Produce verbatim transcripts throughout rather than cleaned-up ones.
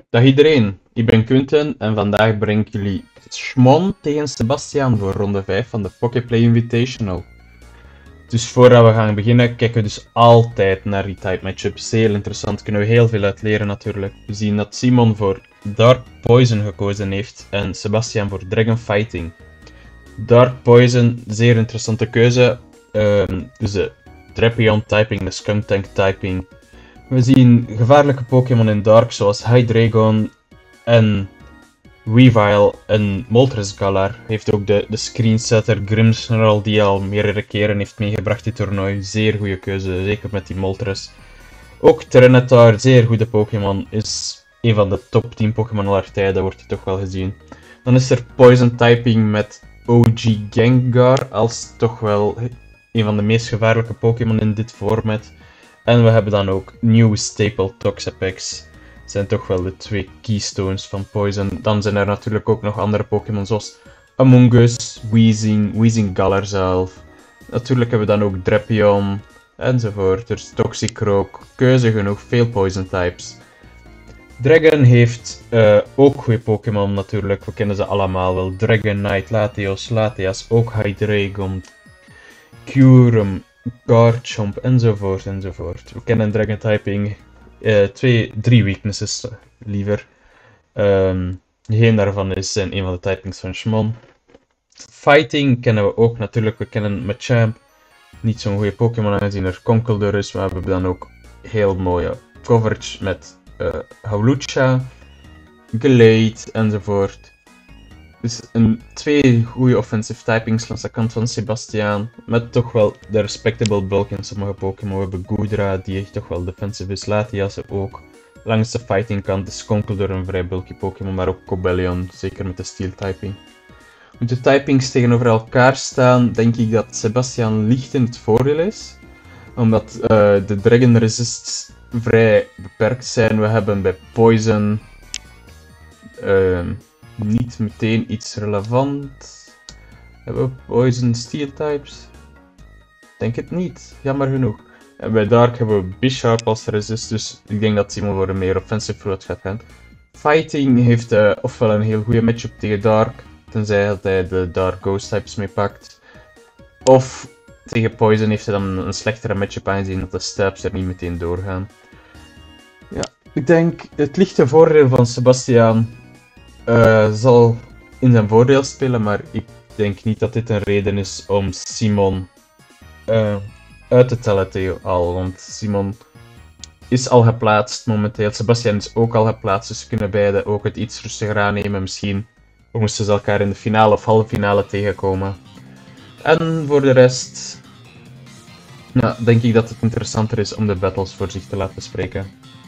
Dag iedereen, ik ben Quinten en vandaag breng ik jullie Shmon tegen Sebastian voor ronde vijf van de Poképlay Invitational. Dus voordat we gaan beginnen, kijken we dus altijd naar die type matchups. Heel interessant, kunnen we heel veel uit leren natuurlijk. We zien dat Simon voor Dark Poison gekozen heeft en Sebastian voor Dragon Fighting. Dark Poison, zeer interessante keuze. Um, dus de Drapion typing, de Skuntank typing. We zien gevaarlijke Pokémon in Dark zoals Hydreigon en Weavile en Moltres Galar. Heeft ook de, de screensetter Grimmsnarl die al meerdere keren heeft meegebracht dit toernooi. Zeer goede keuze, zeker met die Moltres. Ook Tyranitar, zeer goede Pokémon, is een van de top tien Pokémon aller tijden, wordt hij toch wel gezien. Dan is er Poison typing met O G Gengar als toch wel een van de meest gevaarlijke Pokémon in dit format. En we hebben dan ook nieuwe Staple Toxapex. Dat zijn toch wel de twee keystones van Poison. Dan zijn er natuurlijk ook nog andere Pokémon zoals Amoonguss, Weezing, Weezing Galar zelf. Natuurlijk hebben we dan ook Drapion enzovoort. Dus Toxicroak, keuze genoeg, veel Poison types. Dragon heeft uh, ook goede Pokémon natuurlijk, we kennen ze allemaal wel. Dragonite, Latios, Latias, ook Hydreigon, Kyurem, Garchomp enzovoort enzovoort. We kennen Dragon typing, uh, twee, drie weaknesses uh, liever. Um, geen daarvan is uh, een van de typings van Shmon. Fighting kennen we ook natuurlijk, we kennen Machamp. Niet zo'n goede Pokémon aangezien er Conkeldurr is, maar we hebben dan ook heel mooie coverage met uh, Hawlucha, Glade enzovoort. Dus een, twee goede offensive typings langs de kant van Sebastian, met toch wel de respectable bulk in sommige Pokémon. We hebben Goodra, die echt toch wel defensive is, Latias ook. Langs de fighting kant is Conkeldurr een vrij bulky Pokémon, maar ook Cobalion, zeker met de steel typing. Moet de typings tegenover elkaar staan, denk ik dat Sebastian licht in het voordeel is. Omdat uh, de Dragon Resists vrij beperkt zijn. We hebben bij Poison uh, niet meteen iets relevant. Hebben we Poison Steel types? Denk het niet, jammer genoeg. En bij Dark hebben we Bisharp als resist, dus ik denk dat Simon voor een meer offensive route gaat gaan. Fighting heeft uh, ofwel een heel goede matchup tegen Dark, tenzij dat hij de Dark Ghost types meepakt. Of tegen Poison heeft hij dan een slechtere matchup aangezien dat de stabs er niet meteen doorgaan. Ja, ik denk het lichte voordeel van Sebastian uh, zal in zijn voordeel spelen, maar ik denk niet dat dit een reden is om Simon uh, uit te tellen tegen al, want Simon is al geplaatst momenteel. Sebastian is ook al geplaatst, dus ze kunnen beide ook het iets rustiger aannemen misschien. Of moesten ze elkaar in de finale of halve finale tegenkomen. En voor de rest, ja, denk ik dat het interessanter is om de battles voor zich te laten spreken.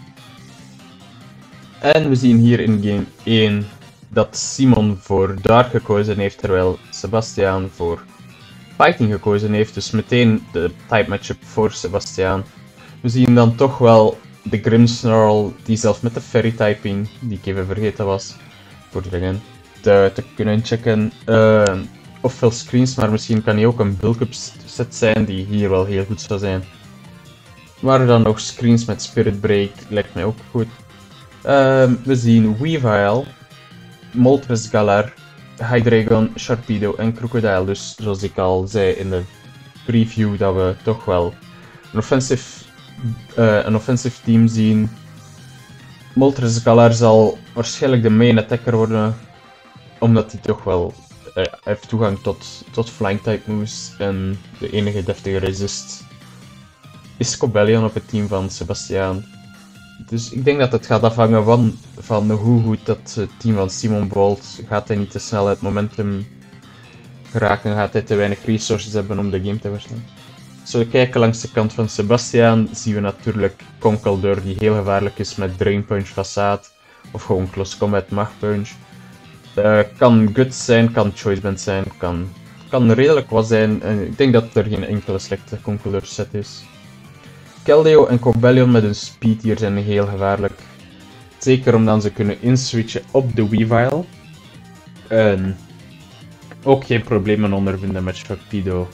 En we zien hier in game één dat Simon voor Dark gekozen heeft, terwijl Sebastian voor Fighting gekozen heeft. Dus meteen de type matchup voor Sebastian. We zien dan toch wel de Grimmsnarl, die zelfs met de Fairy typing, die ik even vergeten was, voor Dragon, te, te kunnen checken. Uh, ofwel screens, maar misschien kan hij ook een bulk-up set zijn die hier wel heel goed zou zijn. Maar dan nog screens met Spirit Break, lijkt mij ook goed. Uh, we zien Weavile, Moltres Galar, Hydreigon, Sharpedo en Crocodile. Dus zoals ik al zei in de preview, dat we toch wel een offensive, uh, een offensive team zien. Moltres Galar zal waarschijnlijk de main attacker worden, omdat hij toch wel uh, heeft toegang tot, tot flying type moves en de enige deftige resist is Cobalion op het team van Sebastian. Dus ik denk dat het gaat afhangen van, van hoe goed dat het team van Simon Bolt. Gaat hij niet te snel uit momentum geraken, gaat hij te weinig resources hebben om de game te verslaan. Als we kijken langs de kant van Sebastian, zien we natuurlijk Conkeldurr, die heel gevaarlijk is met Drain Punch, Facade of gewoon Close Combat Mag Punch. Uh, kan Guts zijn, kan Choice Band zijn, kan, kan redelijk wat zijn. Uh, ik denk dat er geen enkele slechte Conkeldurr set is. Keldeo en Cobalion met hun speed hier zijn heel gevaarlijk. Zeker omdat ze kunnen inswitchen op de Weavile. En ook geen problemen ondervinden met Sharpedo.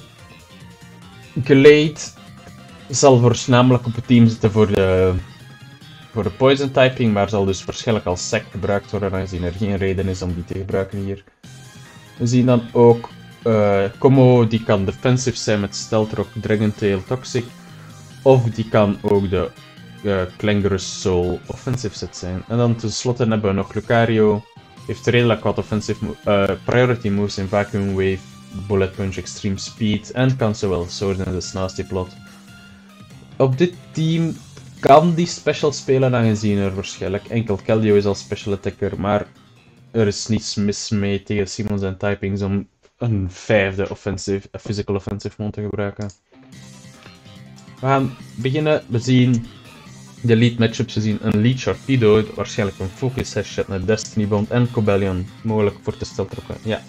Glade zal voornamelijk op het team zitten voor de, voor de poison typing, maar zal dus waarschijnlijk als sec gebruikt worden, aangezien er geen reden is om die te gebruiken hier. We zien dan ook uh, Como, die kan defensive zijn met Stealth Rock, Dragon Tail, Toxic. Of die kan ook de uh, Clangorous Soul offensive set zijn. En dan tenslotte hebben we nog Lucario. Heeft redelijk wat offensive uh, priority moves in Vacuum Wave, Bullet Punch, Extreme Speed en kan zowel Sword en de Snasty Plot. Op dit team kan die special spelen, aangezien er waarschijnlijk enkel Keldeo is als special attacker, maar er is niets mis mee tegen Simon zijn typings om een vijfde offensive, a physical offensive mode te gebruiken. We gaan beginnen. We zien de lead matchups. We zien een lead Sharpedo, waarschijnlijk een focus headshot naar Destiny Bond en Cobalion, mogelijk voor te stealth rocken. Ja.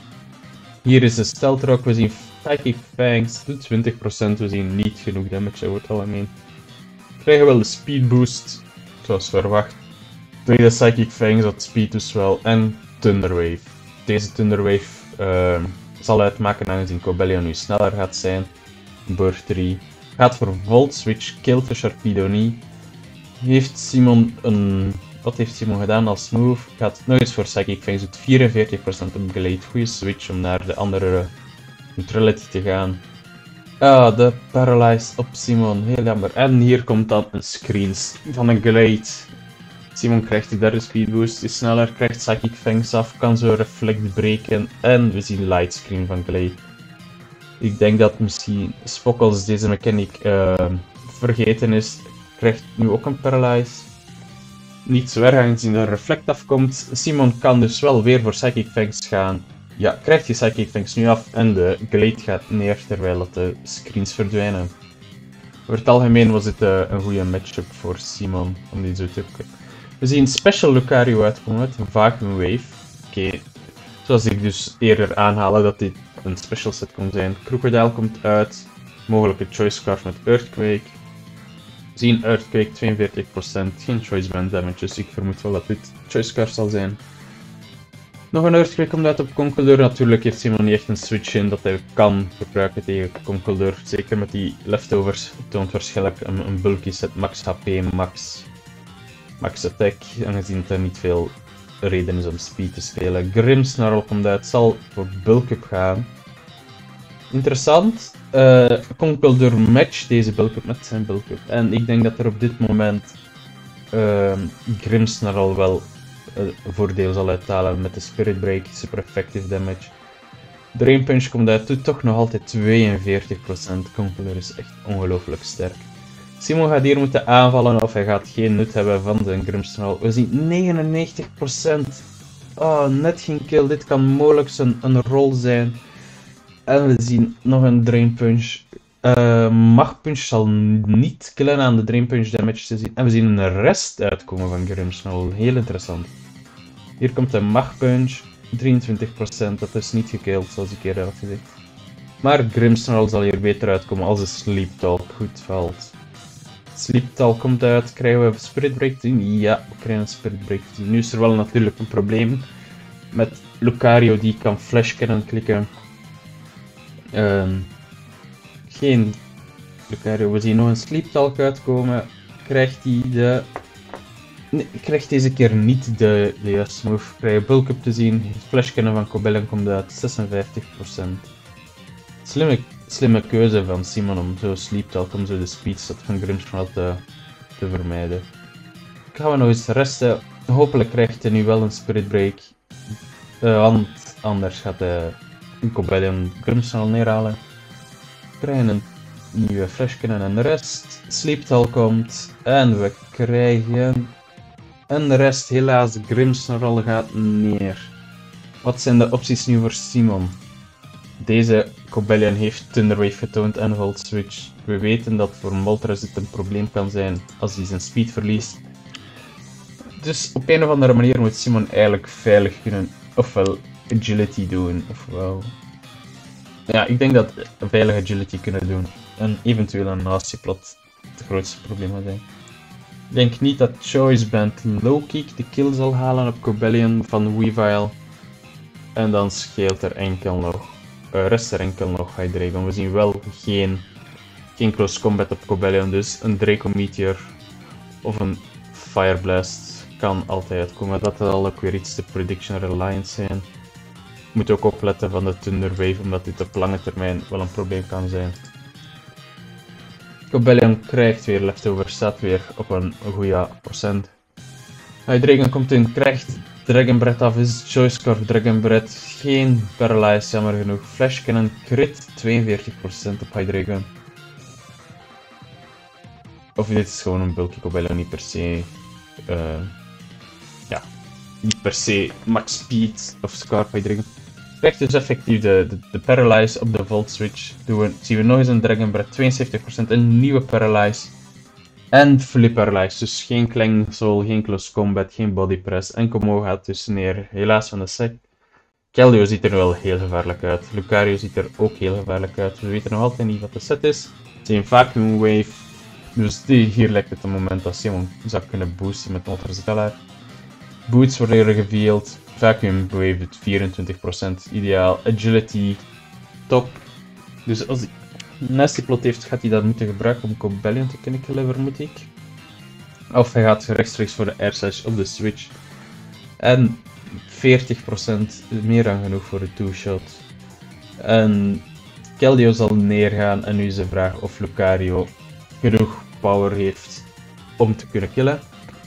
Hier is de stealth rock. We zien Psychic Fangs, doet twintig procent. We zien niet genoeg damage over het algemeen. We krijgen wel de speed boost, zoals verwacht. Tweede Psychic Fangs had speed dus wel. En Thunderwave. Deze Thunderwave uh, zal uitmaken aangezien Cobalion nu sneller gaat zijn. Burst drie. Gaat voor Volt Switch, killt de Sharpedo niet. Heeft Simon een... Wat heeft Simon gedaan als move? Gaat nog eens voor Psychic Fangs, doet vierenveertig procent op Glade. Goeie switch om naar de andere neutrality te gaan. Ah, de Paralyze op Simon, heel jammer. En hier komt dan een screen van een Glade. Simon krijgt de derde speed boost, is sneller, krijgt Psychic Fangs af, kan zo reflect breken en we zien lightscreen van Glade. Ik denk dat misschien Spockles deze mechanic uh, vergeten is, krijgt nu ook een Paralyze. Niet zo erg aangezien er reflect afkomt. Simon kan dus wel weer voor Psychic Fangs gaan. Ja, krijgt die Psychic Fangs nu af en de Glade gaat neer terwijl dat de screens verdwijnen. Over het algemeen was dit uh, een goede matchup voor Simon om die zo te doen. We zien Special Lucario uitkomen met een Vacuum Wave. Oké, okay. Zoals ik dus eerder aanhaalde dat dit een special set kon zijn. Crocodile komt uit, mogelijke Choice Scarf met Earthquake. We zien Earthquake tweeënveertig procent, geen Choice Band damage, dus ik vermoed wel dat dit Choice Scarf zal zijn. Nog een Earthquake komt uit op Conkeldurr. Natuurlijk heeft Simon niet echt een switch in dat hij kan gebruiken tegen Conkeldurr. Zeker met die leftovers toont waarschijnlijk een, een bulky set, max H P, max, max attack, aangezien er niet veel reden is om speed te spelen. Grimmsnarl komt uit, zal voor bulk up gaan. Interessant, uh, Conkeldurr matcht deze bulk up met zijn bulk up. En ik denk dat er op dit moment uh, Grimmsnarl wel uh, voordeel zal uithalen met de Spirit Break, super effective damage. Drain Punch komt uit, doet toch nog altijd tweeënveertig procent. Conkeldurr is echt ongelooflijk sterk. Simon gaat hier moeten aanvallen of hij gaat geen nut hebben van zijn Grimmsnarl. We zien negenennegentig procent. Oh, net geen kill. Dit kan mogelijk een, een roll zijn. En we zien nog een Drain Punch. Uh, Mag Punch zal niet killen aan de Drain Punch damage te zien. En we zien een rest uitkomen van Grimmsnarl. Heel interessant. Hier komt een Mag Punch. drieëntwintig procent. Dat is niet gekilld zoals ik eerder had gezegd. Maar Grimmsnarl zal hier beter uitkomen als de Sleep Talk goed valt. Sleep Talk komt uit, krijgen we Spirit Break te zien? Ja, we krijgen een Spirit Break te zien. Nu is er wel natuurlijk een probleem met Lucario die kan flash cannon klikken. Um, geen Lucario, we zien nog een Sleep Talk uitkomen. Krijgt hij de... Nee, krijgt deze keer niet de, de juiste move. Krijgen bulk up te zien. Flash cannon van Cobalion komt uit, zesenvijftig procent. Slimme, slimme keuze van Simon om zo Sleep Talk, om zo de speedset van Grimmsnarl te, te vermijden. Gaan we nog eens resten. Hopelijk krijgt hij nu wel een Spirit Break. Uh, want anders gaat hij een Cobalion Grimmsnarl neerhalen. We krijgen een nieuwe Flash Cannon en de rest. Sleep Talk komt. En we krijgen een rest. Helaas, Grimmsnarl gaat neer. Wat zijn de opties nu voor Simon? Deze Cobalion heeft Thunderwave getoond en Volt Switch. We weten dat voor Moltres dit een probleem kan zijn als hij zijn speed verliest. Dus op een of andere manier moet Simon eigenlijk veilig kunnen, ofwel agility doen, ofwel... Ja, ik denk dat een veilige agility kunnen doen. En eventueel een nasty plot het grootste probleem gaat zijn. Ik denk niet dat Choice Band low kick de kill zal halen op Cobalion van Weavile. En dan scheelt er enkel nog... Uh, rest er enkel nog Hydreigon. We zien wel geen, geen close combat op Cobalion, dus een Draco Meteor of een Fire Blast kan altijd uitkomen. Dat zal ook weer iets te prediction reliant zijn. Je moet ook opletten van de Thunder Wave, omdat dit op lange termijn wel een probleem kan zijn. Cobalion krijgt weer leftover, staat weer op een goede procent. Hydreigon komt in, krijgt Dragon Breath af, is Choice Scarf Dragon Breath, geen Paralyze, jammer genoeg. Flash Cannon crit, tweeënveertig procent op Hydreigon. Of dit is gewoon een bulky Cobalion, niet per se... Uh, ja, niet per se max speed of Scarf Hydreigon. Krijgt dus effectief de, de, de Paralyze op de Volt Switch. Doen we, zien we nog eens een Dragon Breath, tweeënzeventig procent, een nieuwe Paralyze. En fully Paralyze, dus geen Clang Soul, geen Close Combat, geen Body Press. En Como gaat dus neer, helaas van de sec. Keldeo ziet er wel heel gevaarlijk uit. Lucario ziet er ook heel gevaarlijk uit. We weten nog altijd niet wat de set is. Het is een Vacuum Wave. Dus die, hier lijkt het een moment dat Simon zou kunnen boosten met Onverzettelaar. Boots worden er geveeld. Vacuum Wave doet vierentwintig procent. Ideaal. Agility. Top. Dus als hij Nasty Plot heeft, gaat hij dat moeten gebruiken om Cobalion te kunnen killen, vermoed ik. Of hij gaat rechtstreeks voor de Air Slash op de Switch. En veertig procent meer dan genoeg voor de two-shot. En Keldeo zal neergaan en nu is de vraag of Lucario genoeg power heeft om te kunnen killen.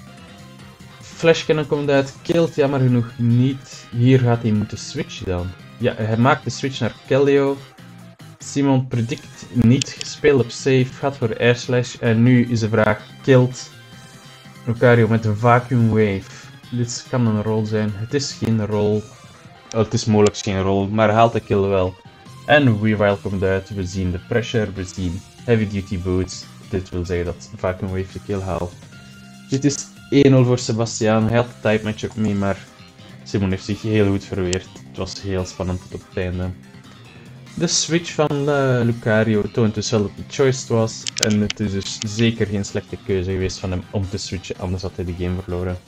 Flash Cannon komt uit, killt jammer genoeg niet. Hier gaat hij moeten switchen dan. Ja, hij maakt de switch naar Keldeo. Simon predict niet, gespeeld op safe, gaat voor Air Slash en nu is de vraag, killt Lucario met een Vacuum Wave. Dit kan een roll zijn, het is geen roll, oh, het is mogelijk geen roll, maar haalt de kill wel. En Weavile komt uit, we zien de pressure, we zien heavy duty boots. Dit wil zeggen dat Vacuum Wave de kill haalt. Dit is één nul voor Sebastiaan, hij had de type matchup mee, maar Simon heeft zich heel goed verweerd. Het was heel spannend tot op het einde. De switch van uh, Lucario toont dus wel dat het choice was en het is dus zeker geen slechte keuze geweest van hem om te switchen, anders had hij de game verloren.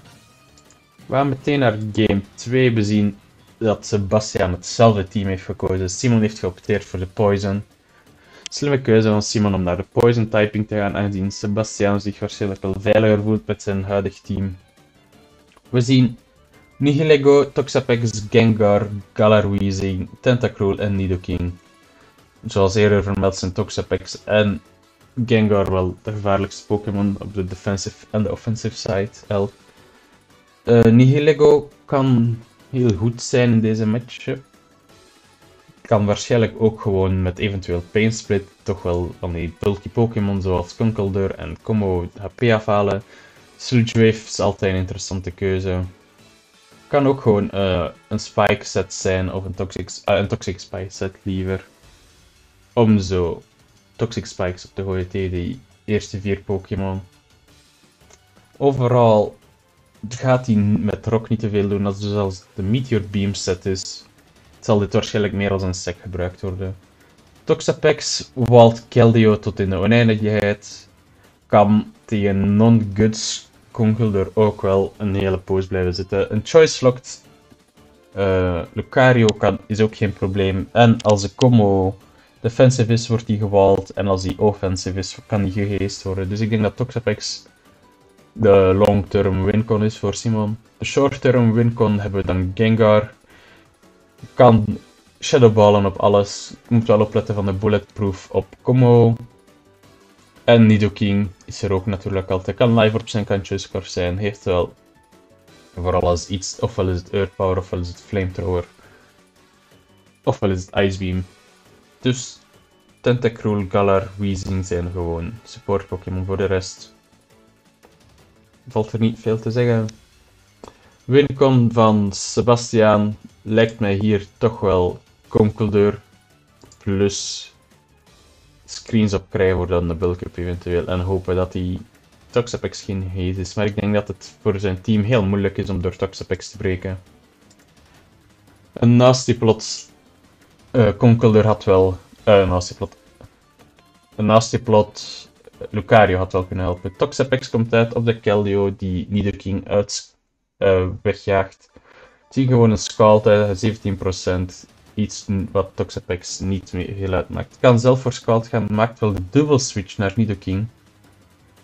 We gaan meteen naar game twee. We zien dat Sebastiaan hetzelfde team heeft gekozen. Simon heeft geopteerd voor de Poison. Slimme keuze van Simon om naar de Poison typing te gaan, aangezien Sebastiaan zich waarschijnlijk wel veiliger voelt met zijn huidig team. We zien Nihilego, Toxapex, Gengar, Galar Weezing, Tentacruel en Nidoking. Zoals eerder vermeld zijn Toxapex en Gengar wel de gevaarlijkste Pokémon op de defensive en de offensive side. elf. Uh, Nihilego kan heel goed zijn in deze matchup. Kan waarschijnlijk ook gewoon met eventueel Pain Split toch wel van die bulky Pokémon zoals Conkeldurr en Como H P afhalen. Sludge Wave is altijd een interessante keuze. Kan ook gewoon uh, een Spike set zijn of een Toxic, uh, een toxic Spike set liever. Om zo Toxic Spikes op te gooien tegen die eerste vier Pokémon. Overal gaat hij met Rock niet te veel doen, als dus als de Meteor Beam set is, zal dit waarschijnlijk meer als een sec gebruikt worden. Toxapex walt Keldeo tot in de oneindigheid, kan tegen non-goods Conkeldurr ook wel een hele poos blijven zitten. Een Choice Locked uh, Lucario kan, is ook geen probleem, en als de Como defensive is, wordt hij gewalt, en als hij offensive is, kan hij gegeest worden. Dus ik denk dat Toxapex de long-term wincon is voor Simon. De short-term wincon hebben we dan Gengar. Kan shadowballen op alles. Moet wel opletten van de bulletproof op Como. En Nidoking is er ook natuurlijk altijd. Kan live op zijn kantje score zijn. Heeft wel vooral als iets, ofwel is het Earth Power, ofwel is het Flamethrower. Ofwel is het Ice Beam. Dus Tentacruel, Galar, Weezing zijn gewoon support Pokémon. Voor de rest valt er niet veel te zeggen. Wincon van Sebastiaan lijkt mij hier toch wel Conkeldurr plus screens op krijgen voor dan de Bulk-up eventueel en hopen dat die Toxapex geen haze is. Maar ik denk dat het voor zijn team heel moeilijk is om door Toxapex te breken. Een nasty plot. Uh, Conkeldurr had wel... Uh, een nasty plot. Een nasty plot... Lucario had wel kunnen helpen. Toxapex komt uit op de Keldeo die Nidoking uit uh, wegjaagt. Zie gewoon een Scald uit, zeventien procent. Iets wat Toxapex niet veel uitmaakt. Kan zelf voor Scald gaan, maakt wel de dubbel switch naar Nidoking.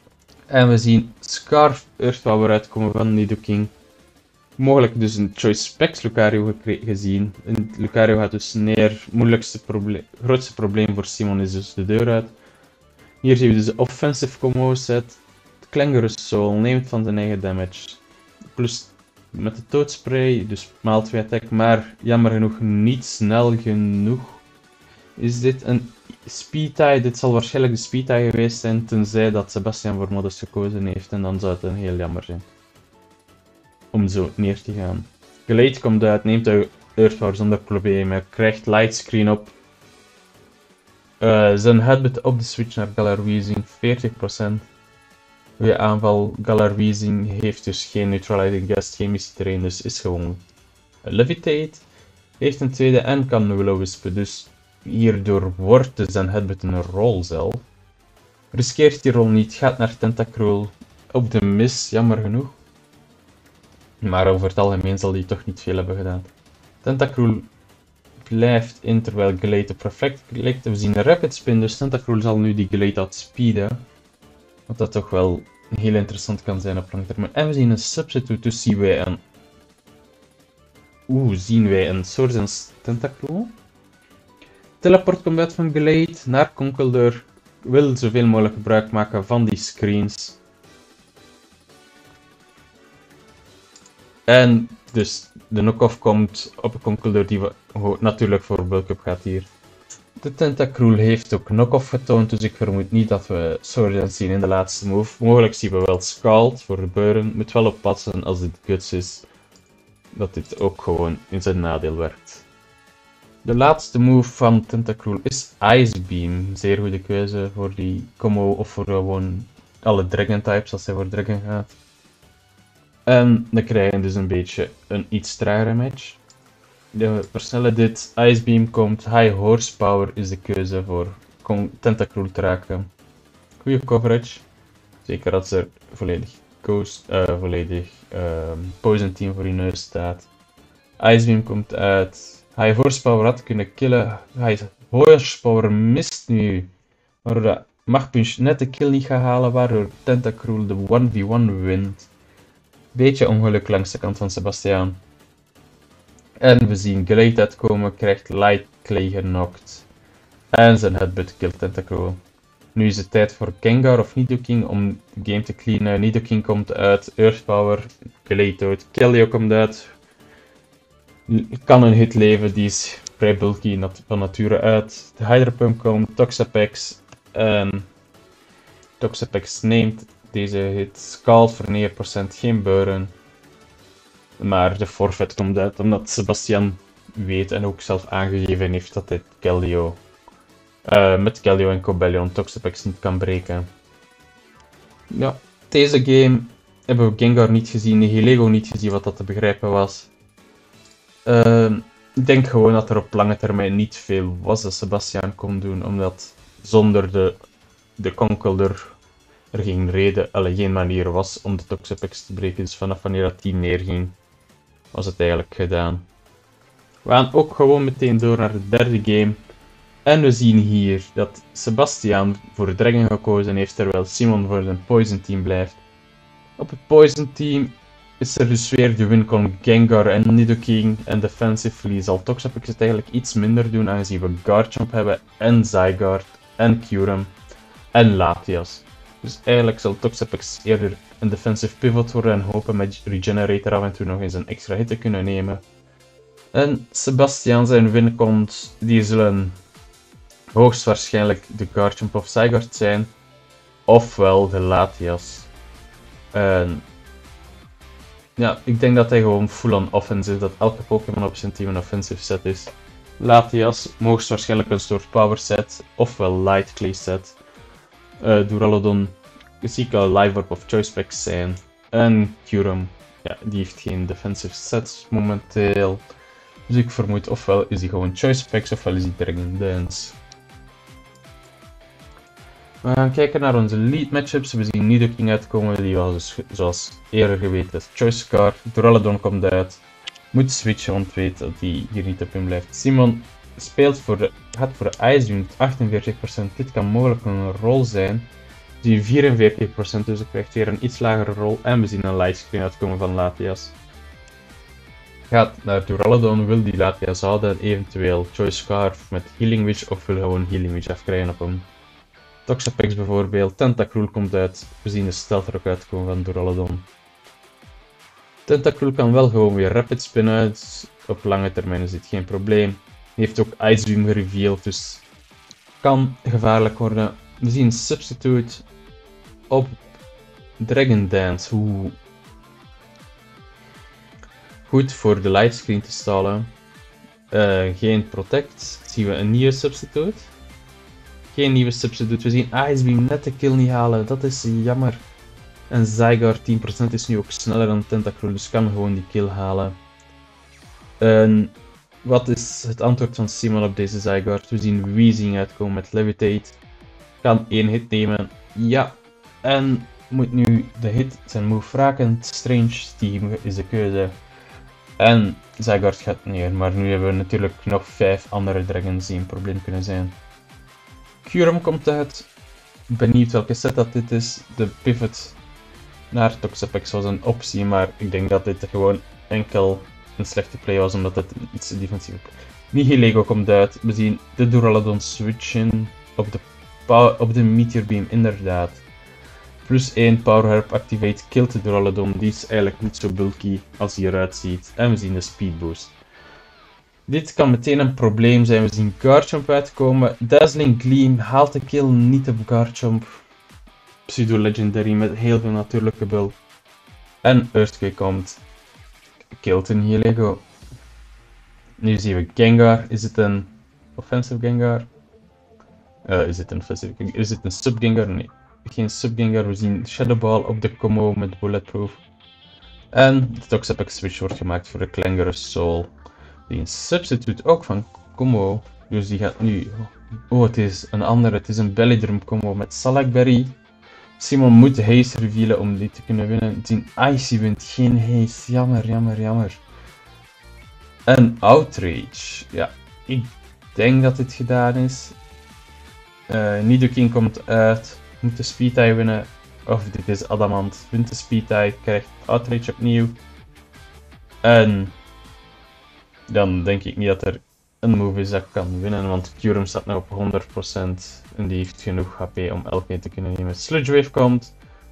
En we zien Scarf Earthpower uitkomen van Nidoking. Mogelijk dus een Choice Specs Lucario gezien. En Lucario gaat dus neer. Moeilijkste probleem, grootste probleem voor Simon is dus de deur uit. Hier zien we dus de Offensive Combo set. Clangorous Soul neemt van zijn eigen damage. Plus met de Toadspray, dus maal twee attack, maar jammer genoeg niet snel genoeg. Is dit een speed tie? Dit zal waarschijnlijk de speed tie geweest zijn, tenzij dat Sebastian voor Modus gekozen heeft en dan zou het een heel jammer zijn. Om zo neer te gaan. Glade komt uit, neemt de Earthpower zonder problemen, krijgt Lightscreen op. Uh, zijn headbutt op de switch naar Galar Weezing, veertig procent. Weer aanval, Galar Weezing heeft dus geen Neutralizing Gust, geen missieterrein, dus is gewoon Levitate. Heeft een tweede en kan Will-O-Wispen, dus hierdoor wordt dus zijn headbutt een roll zelf. Riskeert die roll niet, gaat naar Tentacruel op de mis, jammer genoeg. Maar over het algemeen zal hij toch niet veel hebben gedaan. Tentacruel blijft in terwijl Glade op Reflect klikt. We zien een Rapid Spin, dus Tentacruel zal nu die Glade outspeeden. Wat dat toch wel heel interessant kan zijn op lange termijn. En we zien een Substitute, dus zien wij een... Oeh, zien wij een Swords and Tentacruel. Teleport komt uit van Glade naar Conkeldurr. Wil zoveel mogelijk gebruik maken van die screens. En dus de knock-off komt op een Conkeldurr die natuurlijk voor Bulk-up gaat hier. De Tentacruel heeft ook knock-off getoond, dus ik vermoed niet dat we Swords zien in de laatste move. Mogelijk zien we wel Scald voor gebeuren. Moet wel oppassen als dit Guts is, dat dit ook gewoon in zijn nadeel werkt. De laatste move van Tentacruel is Ice Beam. Zeer goede keuze voor die combo of voor gewoon alle Dragon types als hij voor Dragon gaat. En dan krijgen we dus een beetje een iets tragere match. We versnellen dit. Ice Beam komt. High Horsepower is de keuze voor Tentacruel te raken. Goede coverage. Zeker als er volledig, Ghost, uh, volledig uh, Poison Team voor je neus staat. Ice Beam komt uit. High Horsepower had kunnen killen. High Horsepower mist nu. Waardoor Magpunch net de kill niet gaat halen. Waardoor Tentacruel de one v one wint. Beetje ongeluk langs de kant van Sebastian. En we zien Glade uitkomen, krijgt Light Clay genokt. En zijn headbutt killt Tentacruel. Nu is het tijd voor Gengar of Nidoking om de game te cleanen. Nidoking komt uit, Earthpower, Glade dood, Keldeo komt uit. Kan een hit leven, die is vrij bulky van nature uit. De Hydro Pump komt, Toxapex. En Toxapex neemt deze hit. Scald voor negen procent, geen beuren. Maar de forfeit komt uit omdat Sebastian weet en ook zelf aangegeven heeft dat hij Keldeo uh, met Keldeo en Cobalion Toxapex niet kan breken. Ja, deze game hebben we Gengar niet gezien, Nihilego niet gezien wat dat te begrijpen was. Uh, ik denk gewoon dat er op lange termijn niet veel was dat Sebastian kon doen, omdat zonder de, de Conkeldurr er geen reden, allee, geen manier was om de Toxapex te breken. Dus vanaf wanneer dat die neerging, was het eigenlijk gedaan. We gaan ook gewoon meteen door naar de derde game. En we zien hier dat Sebastian voor Dragon gekozen heeft, terwijl Simon voor zijn Poison Team blijft. Op het Poison Team is er dus weer de wincon Gengar en Nidoking. En defensively zal Toxapex het eigenlijk iets minder doen, aangezien we Garchomp hebben en Zygarde en Kyurem en Latias. Dus eigenlijk zal Toxapex eerder een defensive pivot worden en hopen met Regenerator af en toe nog eens een extra hit te kunnen nemen. En Sebastian zijn wincons, die zullen hoogstwaarschijnlijk de Garchomp of Zygarde zijn, ofwel de Latias. En ja, ik denk dat hij gewoon full-on offense is, dat elke Pokémon op zijn team een offensive set is. Latias, hoogstwaarschijnlijk een soort power set, ofwel light clay set. Uh, Duraludon, Zika, Liveorb of Choice Specs zijn. En Kyurem, ja, die heeft geen defensive sets momenteel. Dus ik vermoed ofwel is hij gewoon Choice Specs ofwel is hij Dragon Dance. We gaan kijken naar onze lead matchups. We zien Nidoking uitkomen, die was dus, zoals eerder geweten Choice Card. Duraludon komt uit. Moet switchen, want weet dat hij hier niet op hem blijft. Simon speelt voor de, gaat voor de Ice Beam, achtenveertig procent. Dit kan mogelijk een rol zijn. We zien vierenveertig procent, dus ik krijgt weer een iets lagere rol. En we zien een lightscreen uitkomen van Latias. Gaat naar Duraludon, wil die Latias houden, eventueel Choice Scarf met Healing Witch of wil gewoon Healing Witch afkrijgen op hem. Toxapex bijvoorbeeld, Tentacruel komt uit, we zien de Stealth er ook uitkomen van Duraludon. Tentacruel kan wel gewoon weer Rapid Spin uit, op lange termijn is dit geen probleem. Heeft ook Ice Beam gereveeld, dus kan gevaarlijk worden. We zien Substitute op Dragon Dance. Oeh. Goed voor de lightscreen te stallen. Uh, geen Protect. Zien we een nieuwe Substitute. Geen nieuwe Substitute. We zien Ice Beam net de kill niet halen. Dat is jammer. En Zygarde tien procent is nu ook sneller dan Tentacruel, dus kan gewoon die kill halen. En wat is het antwoord van Simon op deze Zygarde? We zien Weezing uitkomen met Levitate. Kan één hit nemen. Ja. En moet nu de hit zijn move raken. Strange Steam is de keuze. En Zygarde gaat neer, maar nu hebben we natuurlijk nog vijf andere dragons die een probleem kunnen zijn. Kyurem komt uit. Benieuwd welke set dat dit is. De pivot naar Toxapex was een optie, maar ik denk dat dit gewoon enkel een slechte play was, omdat het iets defensief is. Nihilego komt uit. We zien de Duraludon switchen op de, op de Meteor Beam, inderdaad. Plus één Power Herb Activate killt de Duraludon, die is eigenlijk niet zo bulky als hij eruit ziet. En we zien de Speed Boost. Dit kan meteen een probleem zijn. We zien Garchomp uitkomen. Dazzling Gleam haalt de kill niet op Garchomp. Pseudo Legendary met heel veel natuurlijke bul. En Earthquake komt. Killt een Nihilego. Nu zien we Gengar. Is het een offensive Gengar? Uh, is het een offensive Gengar? Is het een sub Gengar? Nee. Geen sub Gengar. We zien Shadow Ball op de Como met Bulletproof. En de Toxapex switch wordt gemaakt voor de Clangorous Soul. Die een substitute ook van Como. Dus die gaat nu... Oh, het is een andere. Het is een Bellydrum Como met Salakberry. Simon moet Haze revealen om die te kunnen winnen. Zien Icy wint geen Haze. Jammer, jammer, jammer. En Outrage. Ja, ik denk dat dit gedaan is. Uh, Nidoking komt uit. Moet de Speed-Eye winnen. Of dit is Adamant. Wint de Speed-Eye. Krijgt Outrage opnieuw. En... dan denk ik niet dat er een move is dat kan winnen, want Kyurem staat nu op honderd procent en die heeft genoeg H P om elke keer te kunnen nemen. Sludge Wave komt.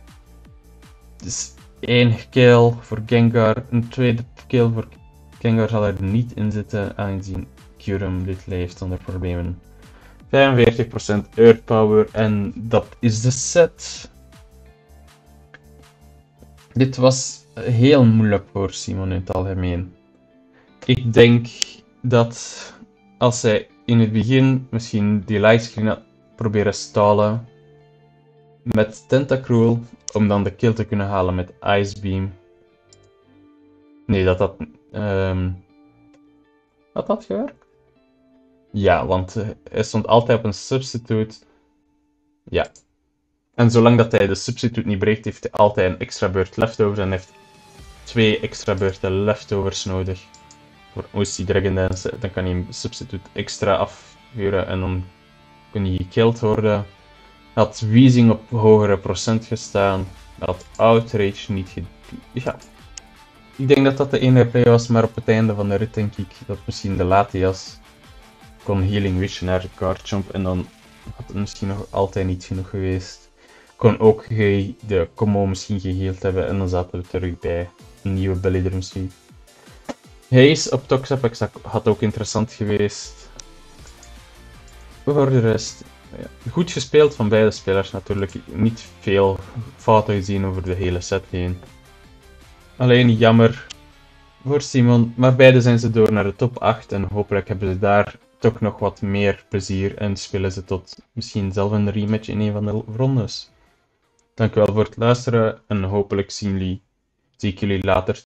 Dus één kill voor Gengar, een tweede kill voor Gengar zal er niet in zitten, aangezien Kyurem dit leeft zonder problemen. vijfenveertig procent Earth Power en dat is de set. Dit was heel moeilijk voor Simon in het algemeen. Ik denk dat als hij in het begin misschien die lightscreen had proberen stalen met Tentacruel, om dan de kill te kunnen halen met Ice Beam. Nee, dat dat... Um, had dat gewerkt? Ja, want uh, hij stond altijd op een substitute. Ja. En zolang dat hij de substitute niet breekt, heeft hij altijd een extra beurt leftovers en heeft twee extra beurten leftovers nodig. Voor moest hij Dragon Dance, dan kan hij een substitute extra afvuren en dan kan hij gekillt worden. Hij had Weezing op hogere procent gestaan. Hij had Outrage niet gedaan. Ja. Ik denk dat dat de enige play was, maar op het einde van de rit denk ik dat misschien de Latias kon Healing Wish naar Garchomp en dan had het misschien nog altijd niet genoeg geweest. Kon ook de Como misschien geheeld hebben en dan zaten we terug bij een nieuwe Bellydrum Suite. Haze op Toxapex had ook interessant geweest. Voor de rest, ja, goed gespeeld van beide spelers natuurlijk. Niet veel fouten gezien over de hele set heen. Alleen jammer voor Simon, maar beide zijn ze door naar de top acht en hopelijk hebben ze daar toch nog wat meer plezier en spelen ze tot misschien zelf een rematch in een van de rondes. Dankjewel voor het luisteren en hopelijk zien jullie, zie ik jullie later.